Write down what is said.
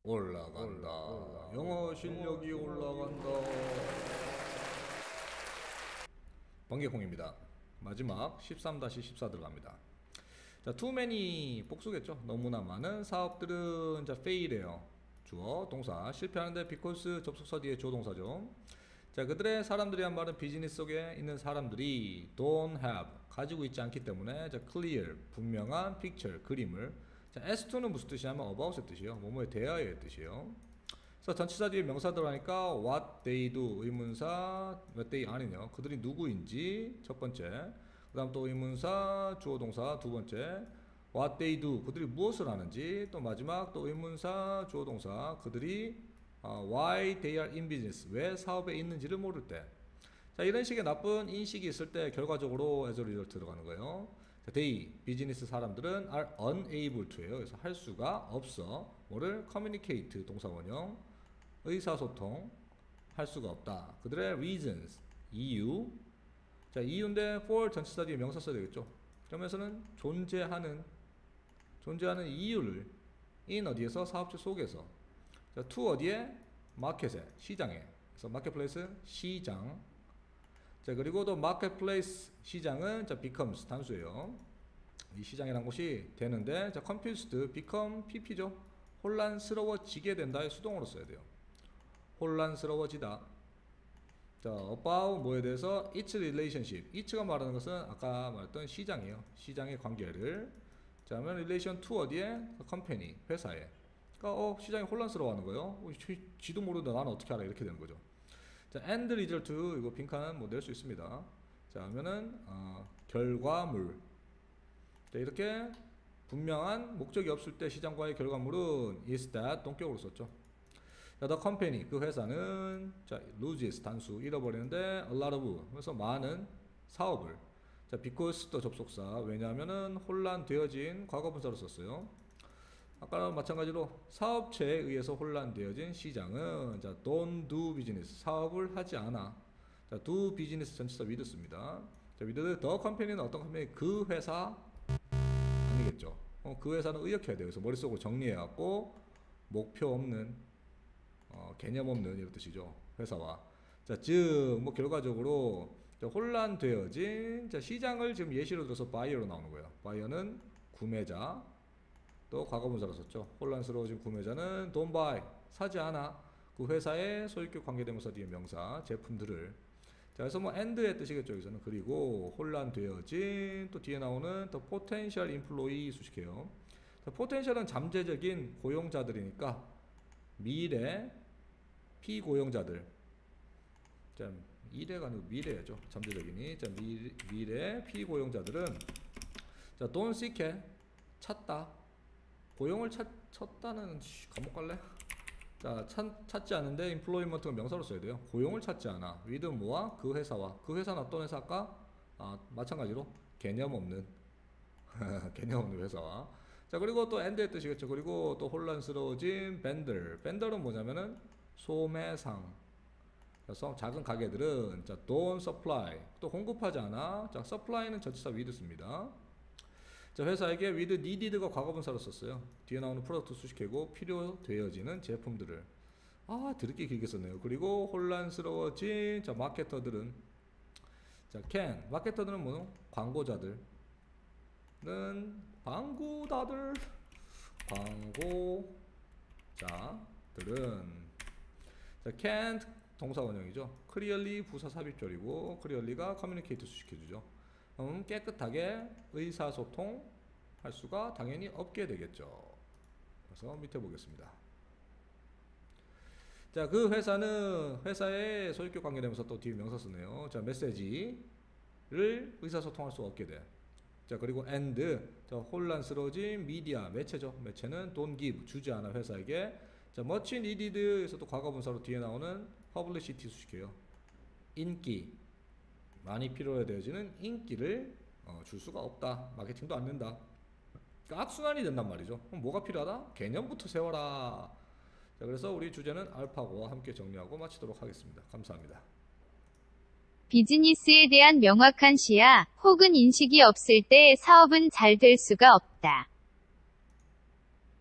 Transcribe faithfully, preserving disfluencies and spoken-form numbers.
올라간다. 영어 실력이 올라간다. 번개콩입니다. 마지막 십삼 십사 들어갑니다. 자, too many 복수겠죠. 너무나 많은 사업들은 자 fail해요. 주어, 동사, 실패하는데 because 접속사 뒤에 주어 동사죠. 자, 그들의 사람들이 한 말은 비즈니스 속에 있는 사람들이 don't have 가지고 있지 않기 때문에 자 clear 분명한 picture 그림을 자 에스투는 무슨 뜻이냐면 about의 뜻이에요. 뭐뭐에 대하여의 뜻이에요. 그래서 전치사 뒤에 명사 들어가니까 what they do 의문사 what they aren'요. 그들이 누구인지 첫 번째. 그 다음 또 의문사 주어 동사 두 번째. what they do 그들이 무엇을 하는지 또 마지막 또 의문사 주어 동사 그들이 어, why they are in business 왜 사업에 있는지를 모를 때. 자, 이런 식의 나쁜 인식이 있을 때 결과적으로 as a result 들어가는 거예요. 자, they 비즈니스 사람들은 are unable to예요. 그래서 할 수가 없어. 뭐를 communicate 동사원형 의사소통 할 수가 없다. 그들의 reasons 이유. 자, 이유인데 for 전치사 뒤에 명사 써야 되겠죠. 그러면서는 존재하는 존재하는 이유를 in 어디에서 사업체 속에서 자, to 어디에? 마켓에, 시장에. 그래서 마켓플레이스 시장. 자, 그리고 또 마켓플레이스 시장은 자, becomes 단수예요. 이 시장이란 곳이 되는데 자, confused, become, pp죠. 혼란스러워지게 된다의 수동으로 써야 돼요. 혼란스러워지다. 자, about 뭐에 대해서 its relationship. it가 말하는 것은 아까 말했던 시장이에요. 시장의 관계를. 자, 그러면 relation to 어디에? company, 회사에. 그러니까 어, 시장이 혼란스러워하는 거예요. 어, 지, 지도 모르는데 나는 어떻게 알아? 이렇게 되는 거죠. 자, end result 이거 빈칸 뭐 낼 수 있습니다. 자, 하면은 어, 결과물. 자, 이렇게 분명한 목적이 없을 때 시장과의 결과물은 is that 동격으로 썼죠. 자, the company 그 회사는 자, loses 단수 잃어버리는데 a lot of 그래서 많은 사업을 자, because 또 접속사 왜냐하면은 혼란되어진 과거분사로 썼어요. 아까랑 마찬가지로 사업체에 의해서 혼란되어진 시장은 자 don't do business 사업을 하지 않아. 자 do business 전치사 with 씁니다. 자 with the company는 어떤 컴퍼니 그 회사 아니겠죠. 어, 그 회사는 의역해야 돼요. 그래서 머릿속으로 정리해갖고 목표 없는 어, 개념 없는 이런 뜻이죠. 회사와 자 즉 뭐 결과적으로 자, 혼란되어진 자 시장을 지금 예시로 들어서 buyer로 나오는 거예요. buyer는 구매자. 또 과거분사로 썼죠. 혼란스러워진 구매자는 don't buy 사지 않아 그 회사의 소유격 관계대명사 뒤에 명사 제품들을. 자 그래서 뭐 and의 뜻이겠죠. 여기서는 그리고 혼란되어진 또 뒤에 나오는 또 potential employee 수식해요. 자, potential은 잠재적인 고용자들이니까 미래 피고용자들. 자 미래가 아니고 미래죠. 잠재적이니 자 미, 미래 피고용자들은 자 don't seek 찾다. 고용을 찾, 찾다는 감옥 갈래? 자 찾, 찾지 않는데 employment가 명사로 써야 돼요. 고용을 찾지 않아. with 뭐와 그 회사와 그 회사는 어떤 회사 아까? 아 마찬가지로 개념 없는 개념 없는 회사와 자 그리고 또 end의 뜻이겠죠. 그리고 또 혼란스러워진 vendor vendor은 뭐냐면은 소매상. 그래서 작은 가게들은 자 don't supply 또 공급하지 않아. 자 supply는 전치사 with 씁니다. 자 회사에게 with needed가 과거분사로 썼어요. 뒤에 나오는 프로덕트 수식해고 필요되어지는 제품들을 아 드럽게 길게 썼네요. 그리고 혼란스러워진 자 마케터들은 자 can 마케터들은 뭐노? 광고자들은 광고다들 광고자들은 자 can't 동사 원형이죠. clearly 부사 삽입절이고 clearly가 communicate 수식해주죠. 음, 깨끗하게 의사소통 할 수가 당연히 없게 되겠죠. 그래서 밑에 보겠습니다. 자, 그 회사는 회사의 소유격 관계되면서 또 뒤에 명사 쓰네요. 자, 메시지를 의사소통할 수 없게 돼. 자, 그리고 and 자, 혼란스러워진 미디어 매체죠. 매체는 don't give 주지 않아 회사에게. 자, much needed에서도 과거분사로 뒤에 나오는 publicity 수식해요. 인기 많이 필요해 되어지는 인기를 어, 줄 수가 없다. 마케팅도 안 된다. 그러니까 악순환이 된단 말이죠. 그럼 뭐가 필요하다? 개념부터 세워라. 자, 그래서 우리 주제는 알파고와 함께 정리하고 마치도록 하겠습니다. 감사합니다. 비즈니스에 대한 명확한 시야 혹은 인식이 없을 때 사업은 잘 될 수가 없다.